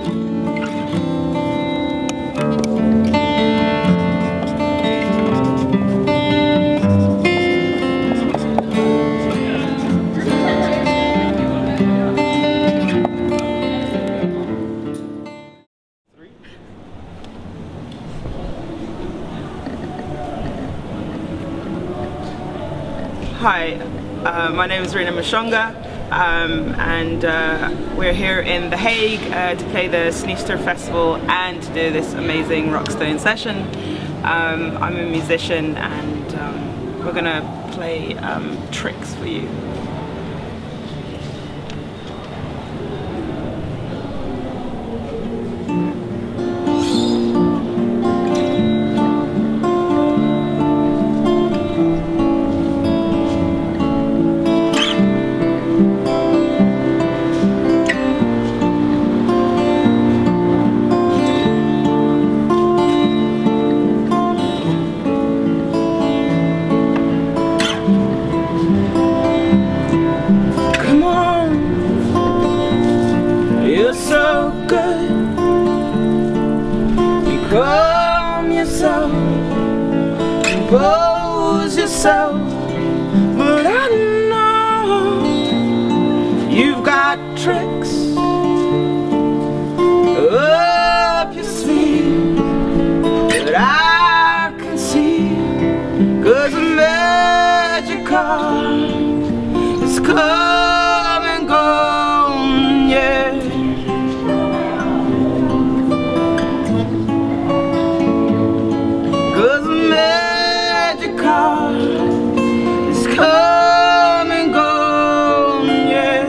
Hi, my name is Rina Mushonga, and we're here in The Hague to play the Sniester Festival and to do this amazing Rockstone session. I'm a musician, and we're gonna play tricks for you. So good, become yourself, compose yourself, but I know you've got tricks up your sleeve that I can see, 'cause the magic card is come and gone, yeah. It's come and gone, yeah.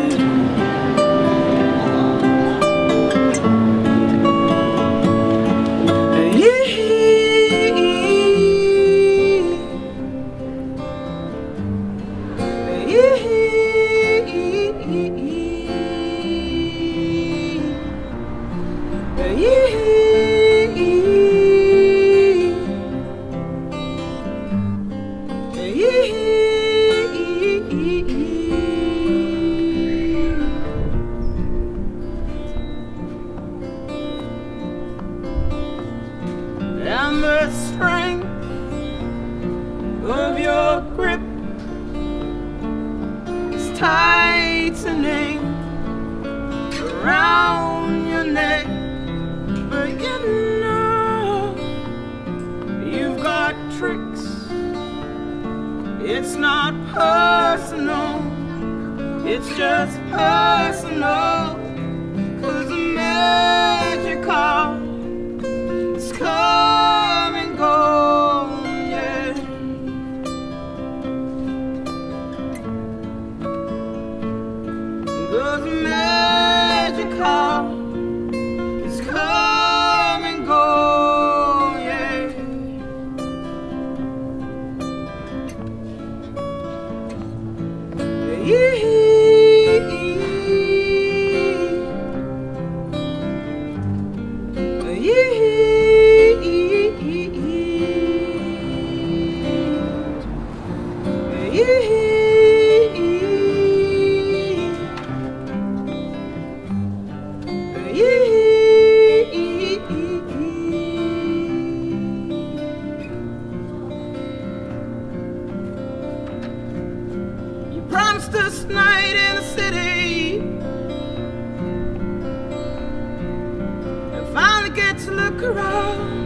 And the strength of your grip is tightening around your neck, but you know you've got tricks. It's not personal, it's just personal, 'cause the magical is come and go, yeah. 'Cause the magical is come and go, yeah. You promised us night in the city, and finally get to look around.